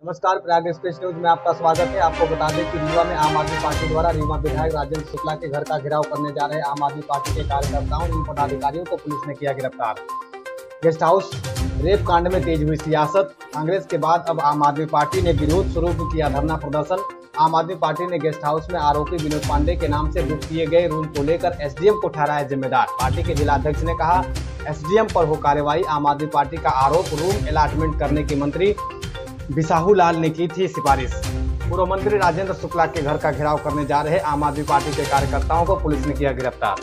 नमस्कार, Prayag express news में आपका स्वागत है। आपको बता दें कि रीवा में आम आदमी पार्टी द्वारा रीवा विधायक राजेंद्र शुक्ला के घर का घेराव करने जा रहे आम आदमी पार्टी के कार्यकर्ताओं एवं पदाधिकारियों को पुलिस ने किया गिरफ्तार। गेस्ट हाउस रेप कांड में तेज हुई सियासत। कांग्रेस के बाद अब आम आदमी पार्टी ने विरोध स्वरूप किया धरना प्रदर्शन। आम आदमी पार्टी ने गेस्ट हाउस में आरोपी विनोद पांडे के नाम से बुक किए गए रूम को लेकर एसडीएम को ठहराया जिम्मेदार। पार्टी के जिलाध्यक्ष ने कहा, एसडीएम पर हो कार्रवाई। आम आदमी पार्टी का आरोप, रूम अलॉटमेंट करने की मंत्री बिसाहू लाल ने की थी सिफारिश। पूर्व मंत्री राजेंद्र शुक्ला के घर का घेराव करने जा रहे आम आदमी पार्टी के कार्यकर्ताओं को पुलिस ने किया गिरफ्तार।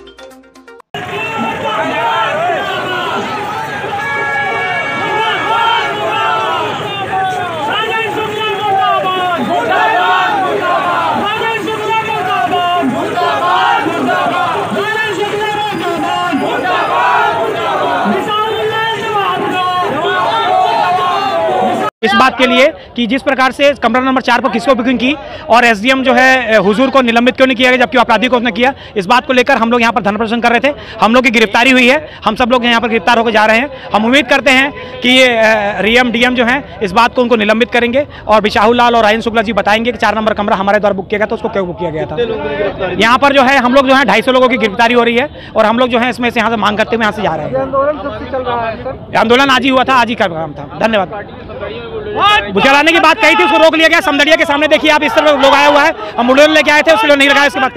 इस बात के लिए कि जिस प्रकार से कमरा नंबर 4 पर किसको बुकिंग की और एसडीएम जो है हुजूर को निलंबित क्यों नहीं किया गया जबकि अपराधी को उसने किया, इस बात को लेकर हम लोग यहाँ पर धरना प्रदर्शन कर रहे थे। हम लोग की गिरफ्तारी हुई है, हम सब लोग यहाँ पर गिरफ्तार होकर जा रहे हैं। हम उम्मीद करते हैं कि ये रीएम डीएम जो है इस बात को उनको निलंबित करेंगे और बिसाहू लाल और राजेंद्र शुक्ला जी बताएंगे कि 4 नंबर कमरा हमारे द्वारा बुक किया गया था, उसको क्यों बुक किया गया था। यहाँ पर जो है हम लोग जो है 250 लोगों की गिरफ्तारी हो रही है और हम लोग जो है इसमें से यहाँ से मांग करते हुए यहाँ से जा रहे हैं। आंदोलन आज ही हुआ था, आज ही का काम था। धन्यवाद। बुझाने की बात कही थी, उसको रोक लिया गया। समदड़िया के सामने देखिए आप, इस तरह लोग आया हुआ है, हम बुलेरो लेके आए थे, उसको नहीं लगाया। इसके बाद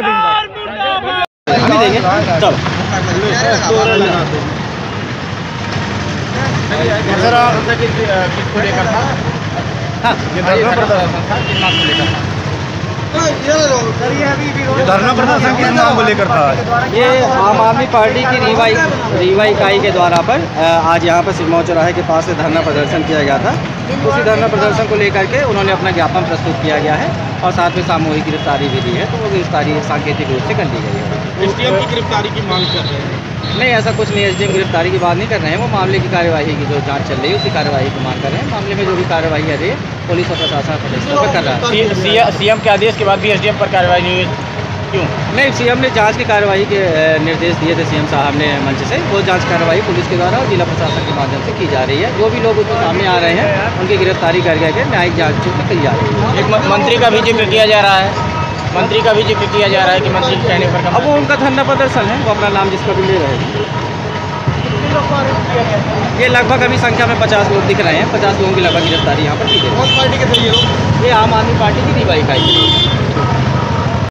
धरना प्रदर्शन किस नाम को लेकर था? ये आम आदमी पार्टी की रीवा इकाई के द्वारा पर आज यहाँ पर सिरमौर चौराहे के पास से धरना प्रदर्शन किया गया था। उसी धरना प्रदर्शन को लेकर के उन्होंने अपना ज्ञापन प्रस्तुत किया गया है और साथ में सामूहिक गिरफ्तारी भी दी है। तो वो गिरफ्तारी सांकेतिक रूप से कर ली गई है। एसडीएम की गिरफ्तारी की मांग कर रहे हैं? नहीं, ऐसा कुछ नहीं, एसडीएम गिरफ्तारी की बात नहीं कर रहे हैं। वो मामले की कार्यवाही की जो जांच चल रही है उसी कार्यवाही की मांग कर रहे हैं। मामले में जो भी कार्यवाही है पुलिस और प्रशासन पर कर रहा है। सीएम के आदेश के बाद भी एसडीएम पर कार्रवाई नहीं हुई, क्यों? नहीं, सीएम ने जांच की कार्यवाही के निर्देश दिए थे सीएम साहब ने मंच से। वो जांच कार्रवाई पुलिस के द्वारा और जिला प्रशासन के माध्यम से की जा रही है। जो भी लोग उसके सामने आ रहे हैं उनकी गिरफ्तारी करके न्यायिक जांच की जा रही है। एक मंत्री का भी जिक्र किया जा रहा है, मंत्री का भी जिक्र किया जा रहा है कि मंत्री के कहने पर अब वो उनका धरना प्रदर्शन है, वो अपना नाम जिसका भी ले रहे हैं। ये लगभग अभी संख्या में 50 लोग दिख रहे हैं। 50 लोगों की लगभग गिरफ्तारी यहाँ पर की गई है। कौन पार्टी के थे ये लोग? ये आम आदमी पार्टी की रीवा इकाई।